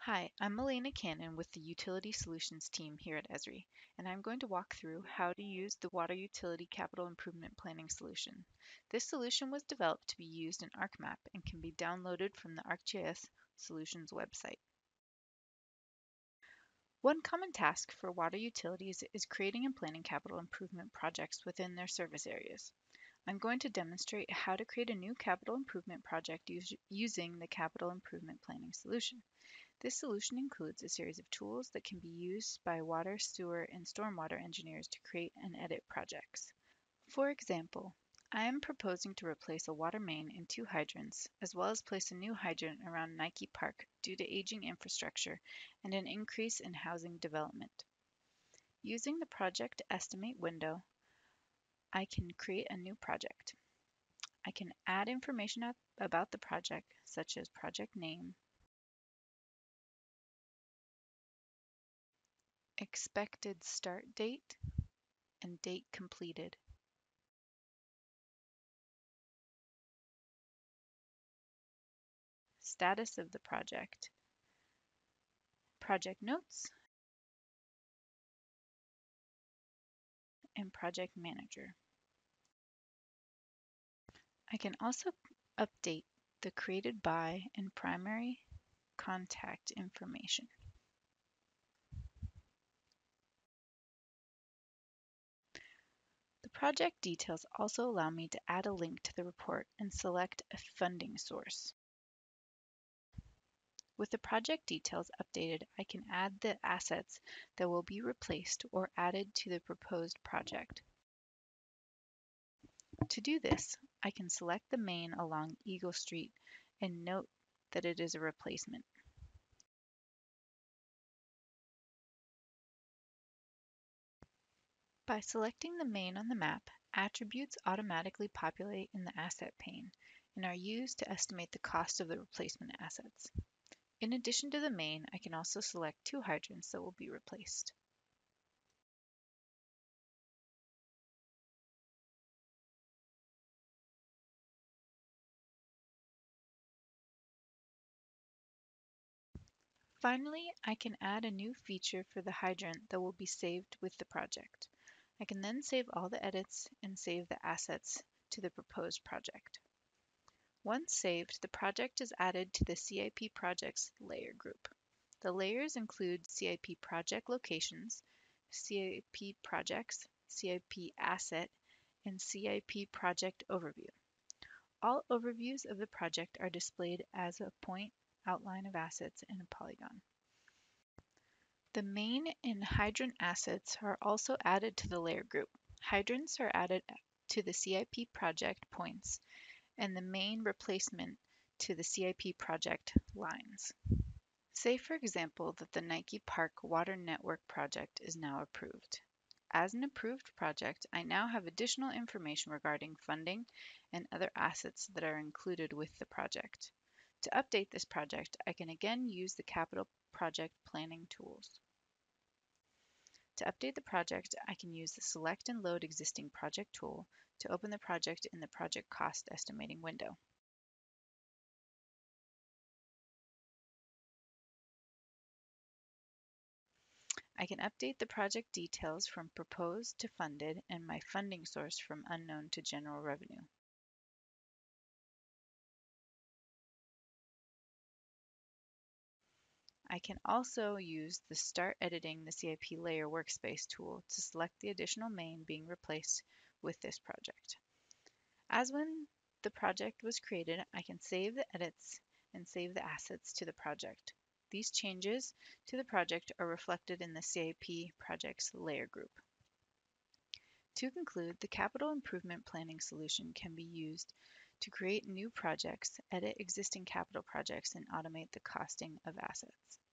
Hi, I'm Elena Cannon with the Utility Solutions team here at Esri, and I'm going to walk through how to use the Water Utility Capital Improvement Planning solution. This solution was developed to be used in ArcMap and can be downloaded from the ArcGIS Solutions website. One common task for water utilities is creating and planning capital improvement projects within their service areas. I'm going to demonstrate how to create a new capital improvement project using the Capital Improvement Planning solution. This solution includes a series of tools that can be used by water, sewer, and stormwater engineers to create and edit projects. For example, I am proposing to replace a water main and two hydrants, as well as place a new hydrant around Nike Park due to aging infrastructure and an increase in housing development. Using the Project Estimate window, I can create a new project. I can add information about the project, such as project name, expected start date, and date completed. Status of the project, project notes, and project manager. I can also update the created by and primary contact information. The project details also allow me to add a link to the report and select a funding source. With the project details updated, I can add the assets that will be replaced or added to the proposed project. To do this, I can select the main along Eagle Street and note that it is a replacement. By selecting the main on the map, attributes automatically populate in the asset pane and are used to estimate the cost of the replacement assets. In addition to the main, I can also select two hydrants that will be replaced. Finally, I can add a new feature for the hydrant that will be saved with the project. I can then save all the edits and save the assets to the proposed project. Once saved, the project is added to the CIP projects layer group. The layers include CIP project locations, CIP projects, CIP asset, and CIP project overview. All overviews of the project are displayed as a point outline of assets in a polygon. The main and hydrant assets are also added to the layer group. Hydrants are added to the CIP project points and the main replacement to the CIP project lines. Say, for example, that the Nike Park Water Network project is now approved. As an approved project, I now have additional information regarding funding and other assets that are included with the project. To update this project, I can again use the Capital Project Planning tools. To update the project, I can use the Select and Load Existing Project tool to open the project in the Project Cost Estimating window. I can update the project details from proposed to funded and my funding source from unknown to general revenue. I can also use the Start Editing the CIP Layer Workspace tool to select the additional main being replaced with this project. As when the project was created, I can save the edits and save the assets to the project. These changes to the project are reflected in the CIP projects layer group. To conclude, the capital improvement planning solution can be used to create new projects, edit existing capital projects, and automate the costing of assets.